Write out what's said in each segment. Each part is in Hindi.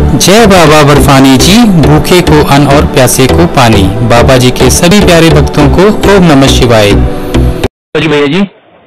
जय बाबा बर्फानी जी, भूखे को अन्न और प्यासे को पानी। बाबा जी के सभी प्यारे भक्तों को ओम नमः शिवाय। जी भैया जी।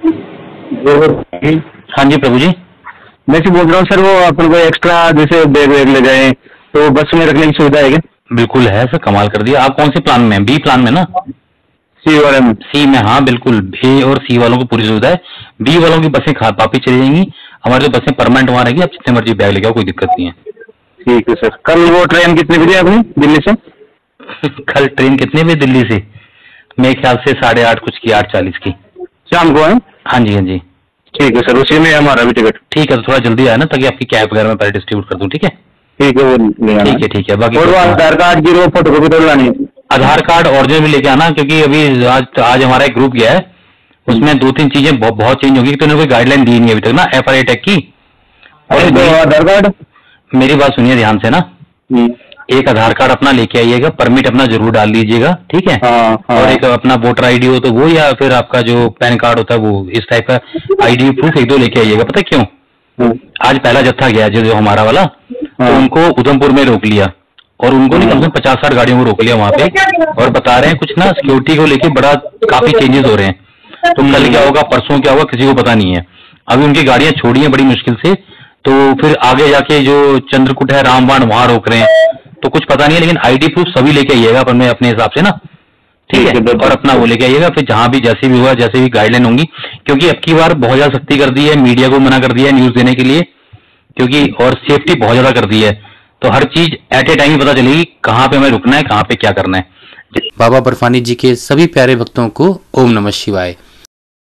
हाँ जी प्रभु जी। मैं से बोल रहा हूँ सर, वो अपन को एक्स्ट्रा जैसे बैग वैग ले जाए तो बस में रखने की सुविधा है क्या? बिल्कुल है सर, कमाल कर दिया। आप कौन से प्लान में? बी प्लान में ना? सी वाले में? सी में, हाँ बिल्कुल। ए और सी वालों को पूरी सुविधा है। बी वालों की बसें वापिस चली जाएंगी। हमारी तो बसें परमानेंट वहाँ रहेगी, आप जितने मर्जी बैग लेके आओ, कोई दिक्कत नहीं है। ठीक है सर। कल वो ट्रेन कितने बजे अपनी दिल्ली से? कल ट्रेन कितने बजे दिल्ली से? मेरे ख्याल से 8:30 कुछ की, 8:40 की शाम को है। हाँ जी हाँ जी। ठीक है सर, उसी में हमारा भी टिकट। ठीक है, तो थोड़ा जल्दी आया ना, ताकि आपकी कैब वगैरह में पहले डिस्ट्रीब्यूट कर दूं। ठीक है ठीक है, वो ले आना। ठीक है ठीक है। बाकी और वो आधार कार्ड की वो फोटोकॉपी तो लानी है? आधार कार्ड ओरिजिनल भी लेके आना, क्योंकि अभी आज हमारा एक ग्रुप गया है, उसमें 2-3 चीजें बहुत चेंज होगी। तो उन्होंने कोई गाइडलाइन दी नहीं अभी तक ना FRA टैग की। और तो आधार कार्ड, मेरी बात सुनिए ध्यान से ना। एक आधार कार्ड अपना लेके आइएगा, परमिट अपना जरूर डाल लीजिएगा, ठीक है? हाँ। और एक अपना वोटर ID हो तो वो, या फिर आपका जो पैन कार्ड होता है वो, इस टाइप का ID प्रूफ 1-2 लेके आइएगा। पता है क्यों? आज पहला जत्था गया जो हमारा वाला, तो उनको उधमपुर में रोक लिया, और उनको नहीं कम से कम 50-60 गाड़ियों को रोक लिया वहां पे, और बता रहे हैं कुछ ना सिक्योरिटी को लेके बड़ा काफी चेंजेस हो रहे हैं। तो कल क्या होगा, परसों क्या होगा, किसी को पता नहीं है। अभी उनकी गाड़ियां छोड़ी हैं बड़ी मुश्किल से, तो फिर आगे जाके जो चंद्रकूट है, रामबाण, वहां रोक रहे हैं, तो कुछ पता नहीं है। लेकिन ID प्रूफ सभी लेके आइएगा अपने हिसाब से ना, ठीक है? और अपना वो लेके आइएगा। फिर जहां भी जैसे भी हुआ, जैसे भी गाइडलाइन होंगी, क्योंकि अब की बार बहुत ज्यादा सख्ती कर दी है, मीडिया को मना कर दिया है न्यूज देने के लिए, क्योंकि और सेफ्टी बहुत ज्यादा कर दी है। तो हर चीज एट ए टाइम ही पता चलेगी, कहाँ पे हमें रुकना है, कहाँ पे क्या करना है। बाबा बर्फानी जी के सभी प्यारे भक्तों को ओम नमः शिवाय।